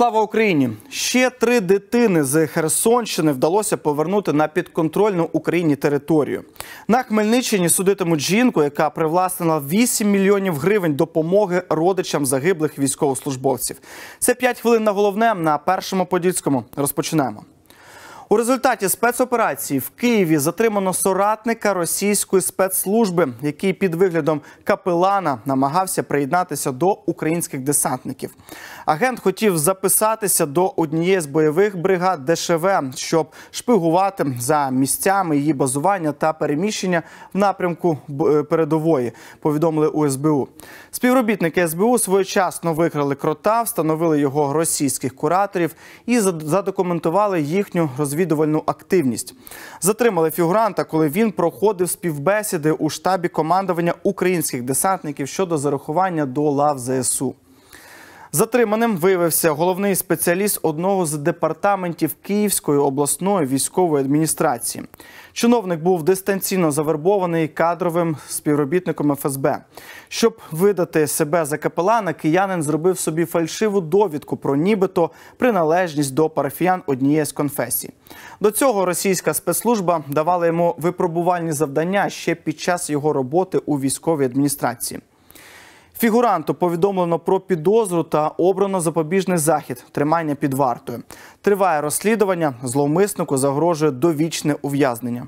Слава Україні! Ще 3 дитини з Херсонщини вдалося повернути на підконтрольну Україні територію. На Хмельниччині судитимуть жінку, яка привласнила 8 мільйонів гривень допомоги родичам загиблих військовослужбовців. Це 5 хвилин на головне на Першому Подільському. Розпочинаємо. У результаті спецоперації в Києві затримано соратника російської спецслужби, який під виглядом капелана намагався приєднатися до українських десантників. Агент хотів записатися до однієї з бойових бригад ДШВ, щоб шпигувати за місцями її базування та переміщення в напрямку передової, повідомили у СБУ. Співробітники СБУ своєчасно викрили крота, встановили його російських кураторів і задокументували їхню розвідувальну активність. Затримали фігуранта, коли він проходив співбесіди у штабі командування українських десантників щодо зарахування до лав ЗСУ. Затриманим виявився головний спеціаліст одного з департаментів Київської обласної військової адміністрації. Чиновник був дистанційно завербований кадровим співробітником ФСБ. Щоб видати себе за капелана, киянин зробив собі фальшиву довідку про нібито приналежність до парафіян однієї з конфесій. До цього російська спецслужба давала йому випробувальні завдання ще під час його роботи у військовій адміністрації. Фігуранту повідомлено про підозру та обрано запобіжний захід – тримання під вартою. Триває розслідування, зловмиснику загрожує довічне ув'язнення.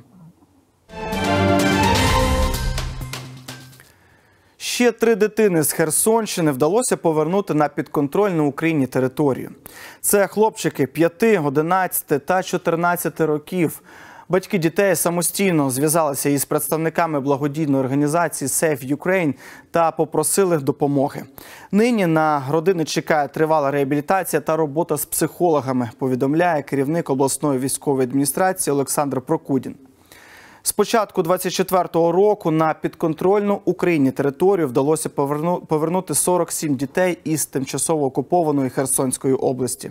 Ще 3 дитини з Херсонщини вдалося повернути на підконтрольну Україні територію. Це хлопчики 5, 11 та 14 років. Батьки дітей самостійно зв'язалися із представниками благодійної організації Save Ukraine та попросили допомоги. Нині на родини чекає тривала реабілітація та робота з психологами, повідомляє керівник обласної військової адміністрації Олександр Прокудін. З початку 2024 року на підконтрольну Україні територію вдалося повернути 47 дітей із тимчасово окупованої Херсонської області.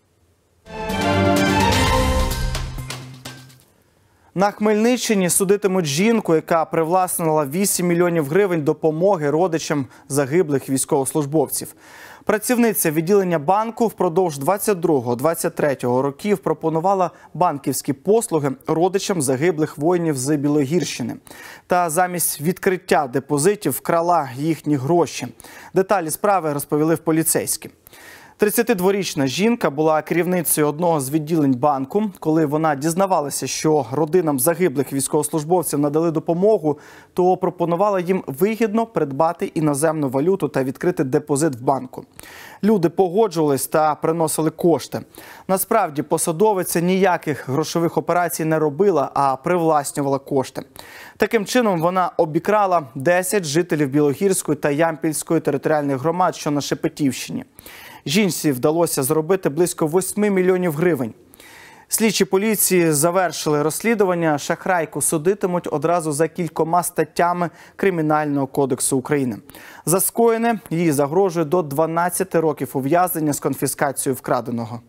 На Хмельниччині судитимуть жінку, яка привласнила 8 мільйонів гривень допомоги родичам загиблих військовослужбовців. Працівниця відділення банку впродовж 22-23 років пропонувала банківські послуги родичам загиблих воїнів з Білогірщини. Та замість відкриття депозитів вкрала їхні гроші. Деталі справи розповіли в поліцейські. 32-річна жінка була керівницею одного з відділень банку. Коли вона дізнавалася, що родинам загиблих військовослужбовців надали допомогу, то пропонувала їм вигідно придбати іноземну валюту та відкрити депозит в банку. Люди погоджувались та приносили кошти. Насправді посадовиця ніяких грошових операцій не робила, а привласнювала кошти. Таким чином вона обікрала 10 жителів Білогірської та Ямпільської територіальних громад, що на Шепетівщині. Жінці вдалося заробити близько 8 мільйонів гривень. Слідчі поліції завершили розслідування. Шахрайку судитимуть одразу за кількома статтями Кримінального кодексу України. За скоєне їй загрожує до 12 років ув'язнення з конфіскацією вкраденого.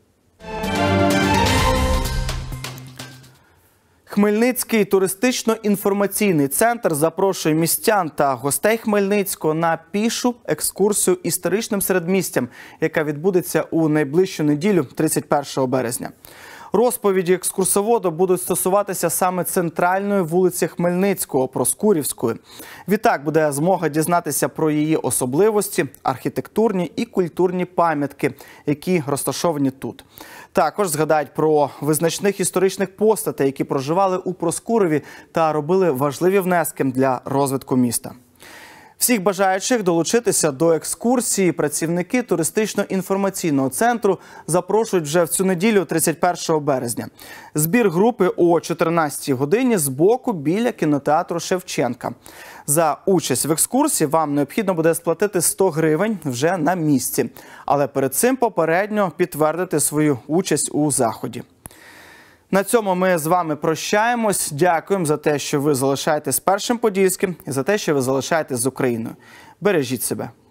Хмельницький туристично-інформаційний центр запрошує містян та гостей Хмельницького на пішу екскурсію історичним середмістям, яка відбудеться у найближчу неділю, 31 березня. Розповіді екскурсоводу будуть стосуватися саме центральної вулиці Хмельницького, Проскурівської. Відтак буде змога дізнатися про її особливості, архітектурні і культурні пам'ятки, які розташовані тут. Також згадають про визначних історичних постатей, які проживали у Проскурові та робили важливі внески для розвитку міста. Всіх бажаючих долучитися до екскурсії працівники туристично-інформаційного центру запрошують вже в цю неділю, 31 березня. Збір групи о 14-й годині збоку біля кінотеатру Шевченка. За участь в екскурсії вам необхідно буде сплатити 100 гривень вже на місці. Але перед цим попередньо підтвердити свою участь у заході. На цьому ми з вами прощаємось. Дякуємо за те, що ви залишаєтесь з Першим Подільським і за те, що ви залишаєтесь з Україною. Бережіть себе.